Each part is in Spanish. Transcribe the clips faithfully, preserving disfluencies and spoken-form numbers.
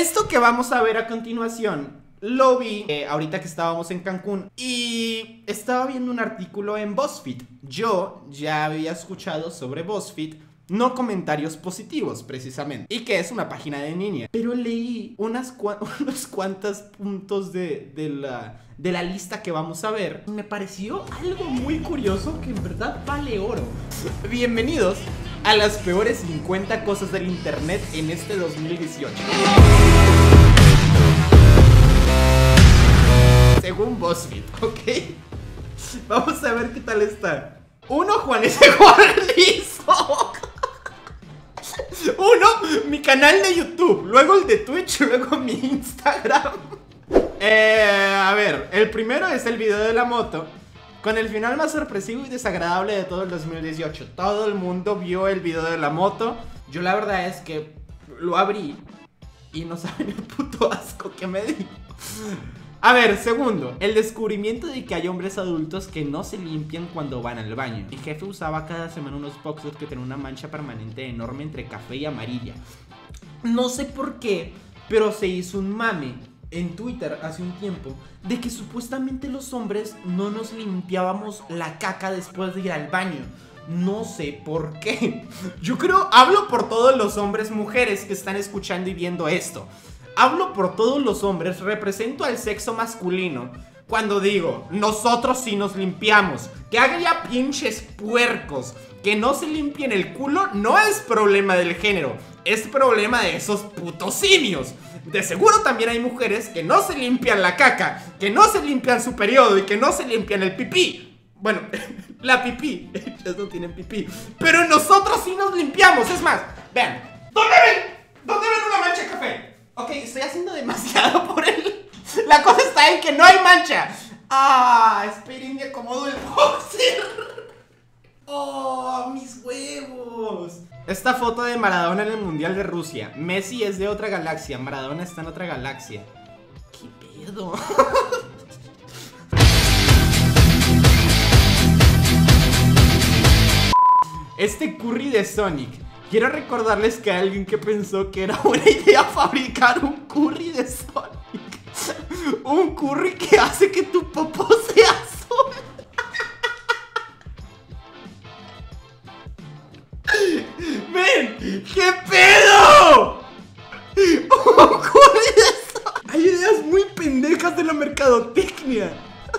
Esto que vamos a ver a continuación lo vi eh, ahorita que estábamos en Cancún y estaba viendo un artículo en BuzzFeed. Yo ya había escuchado sobre BuzzFeed, no comentarios positivos precisamente, y que es una página de niña, pero leí unas cua unos cuantos puntos de, de, la, de la lista que vamos a ver. Me pareció algo muy curioso que en verdad vale oro. Bienvenidos a las peores cincuenta cosas del internet en este dos mil dieciocho. Según BuzzFeed, ¿ok? Vamos a ver qué tal está. Uno, Juan S. Guarnizo. Uno, mi canal de YouTube. Luego el de Twitch, luego mi Instagram. Eh, a ver, el primero es el video de la moto, con el final más sorpresivo y desagradable de todo el dos mil dieciocho. Todo el mundo vio el video de la moto. Yo la verdad es que lo abrí y no saben el puto asco que me di. A ver, segundo, el descubrimiento de que hay hombres adultos que no se limpian cuando van al baño. Mi jefe usaba cada semana unos boxers que tenían una mancha permanente enorme entre café y amarilla. No sé por qué, pero se hizo un mame en Twitter hace un tiempo de que supuestamente los hombres no nos limpiábamos la caca después de ir al baño. No sé por qué. Yo creo, hablo por todos los hombres, mujeres que están escuchando y viendo esto. Hablo por todos los hombres, represento al sexo masculino cuando digo, nosotros sí nos limpiamos. Que haya pinches puercos que no se limpien el culo no es problema del género, es problema de esos putos simios. De seguro también hay mujeres que no se limpian la caca, que no se limpian su periodo y que no se limpian el pipí. Bueno, la pipí, ellas no tienen pipí, pero nosotros sí nos limpiamos. Es más, vean, ¿dónde ven? ¿Dónde ven una mancha de café? Ok, estoy haciendo demasiado por él. La cosa está en que no hay mancha. Ah, esperen, me acomodo el boxer. Oh, mis huevos. Esta foto de Maradona en el Mundial de Rusia. Messi es de otra galaxia, Maradona está en otra galaxia. ¿Qué pedo? Este curry de Sonic. Quiero recordarles que hay alguien que pensó que era buena idea fabricar un curry de Sonic. Un curry que hace que tu popó sea azul. ¡Ven! ¡Qué pedo! Un curry de Sonic. Hay ideas muy pendejas de la mercadotecnia.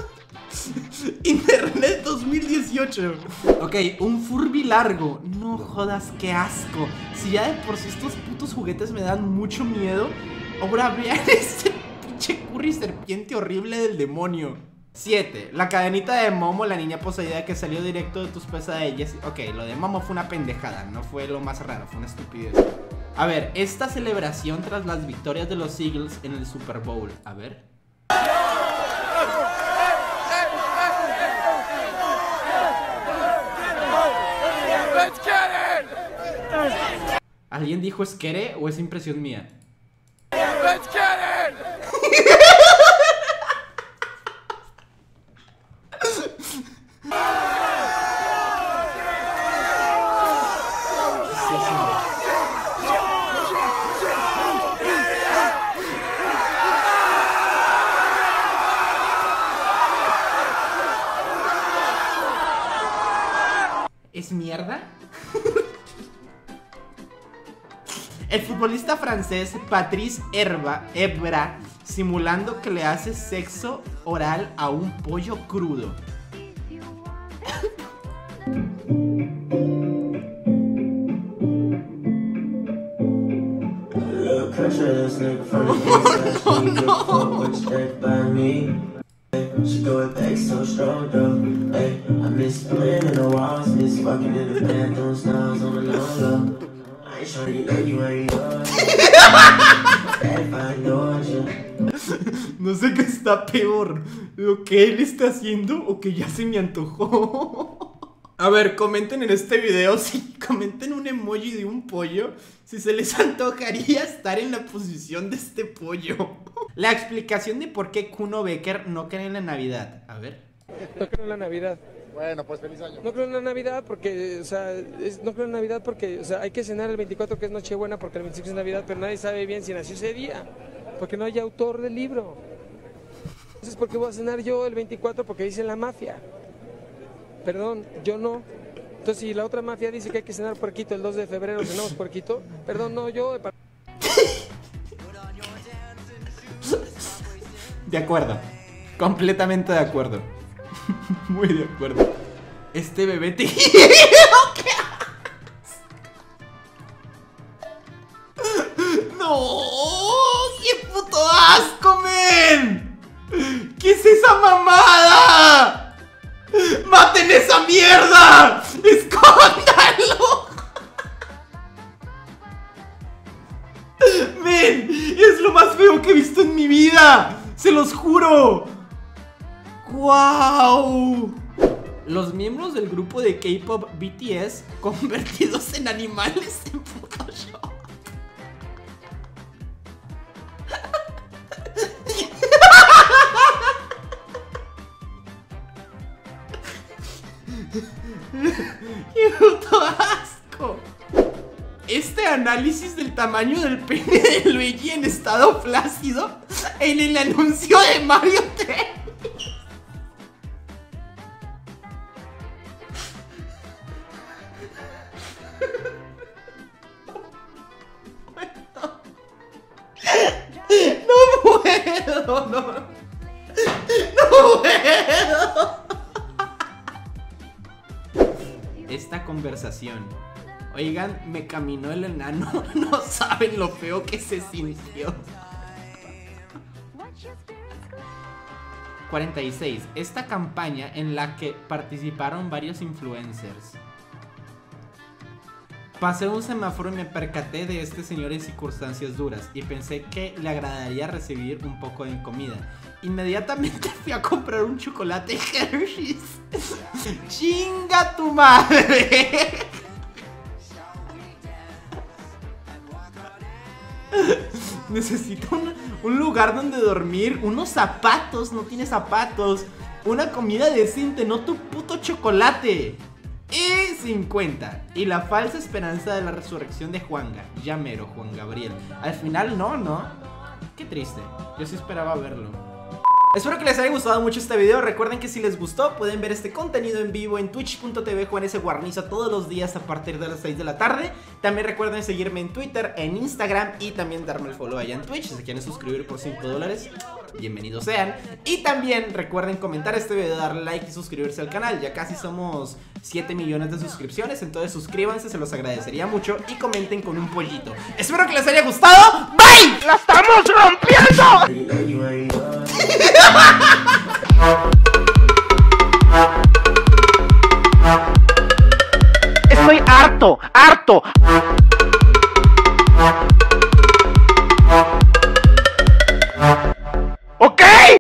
Internet dos mil dieciocho. Ok, un Furby largo. No jodas, qué asco. Si ya de por sí estos putos juguetes me dan mucho miedo, ahora vean este pinche curry serpiente horrible del demonio. Siete. La cadenita de Momo, la niña poseída que salió directo de tus pesadillas. Ok, lo de Momo fue una pendejada, no fue lo más raro, fue una estupidez. A ver, esta celebración tras las victorias de los Eagles en el Super Bowl. A ver. ¿Alguien dijo esquere o es impresión mía? Let's get it. ¿Es mierda? El futbolista francés Patrice Herba, Ebra, simulando que le hace sexo oral a un pollo crudo. Oh, no. No sé qué está peor, lo que él está haciendo o que ya se me antojó. A ver, comenten en este video, si comenten un emoji de un pollo, si se les antojaría estar en la posición de este pollo. La explicación de por qué Kuno Becker no cree en la Navidad. A ver. No creo en la Navidad. Bueno, pues feliz año. No creo en la Navidad porque, o sea, es, no creo en Navidad porque, o sea, hay que cenar el veinticuatro que es Nochebuena porque el veinticinco es Navidad, pero nadie sabe bien si nació ese día, porque no hay autor del libro. Entonces, ¿por qué voy a cenar yo el veinticuatro? Porque dice la mafia. Perdón, yo no. Entonces, si la otra mafia dice que hay que cenar puerquito el dos de febrero, cenamos puerquito. Perdón, no, yo... De acuerdo. Completamente de acuerdo. Muy de acuerdo. Este bebé te... ¿Qué haces? ¡No! ¡Qué puto asco, men! ¿Qué es esa mamada? ¡Maten esa mierda! ¡Escóndalo! ¡Men! ¡Es lo más feo que he visto en mi vida! ¡Se los juro! ¡Wow! Los miembros del grupo de K-pop B T S convertidos en animales en Photoshop. ¡Qué puto asco! Este análisis del tamaño del pene de Luigi en estado flácido en el anuncio de Mario tres. No puedo, no. No puedo. Esta conversación. Oigan, me caminó el enano. No saben lo feo que se sintió. cuarenta y seis. Esta campaña en la que participaron varios influencers. Pasé un semáforo y me percaté de este señor en circunstancias duras y pensé que le agradaría recibir un poco de comida. Inmediatamente fui a comprar un chocolate Hershey's. ¡Chinga tu madre! Necesito un, un lugar donde dormir, unos zapatos, no tiene zapatos, una comida decente, no tu puto chocolate. Y cincuenta. Y la falsa esperanza de la resurrección de Juanga. Ya mero, Juan Gabriel. Al final no, ¿no? Qué triste. Yo sí esperaba verlo. Espero que les haya gustado mucho este video. Recuerden que si les gustó pueden ver este contenido en vivo en twitch punto tv Juan S. Guarnizo todos los días a partir de las seis de la tarde. También recuerden seguirme en Twitter, en Instagram y también darme el follow allá en Twitch. Si se quieren suscribir por cinco dólares, bienvenidos sean. Y también recuerden comentar este video, darle like y suscribirse al canal. Ya casi somos siete millones de suscripciones, entonces suscríbanse, se los agradecería mucho. Y comenten con un pollito. Espero que les haya gustado. ¡Bye! ¡La estamos rompiendo! Estoy harto, harto.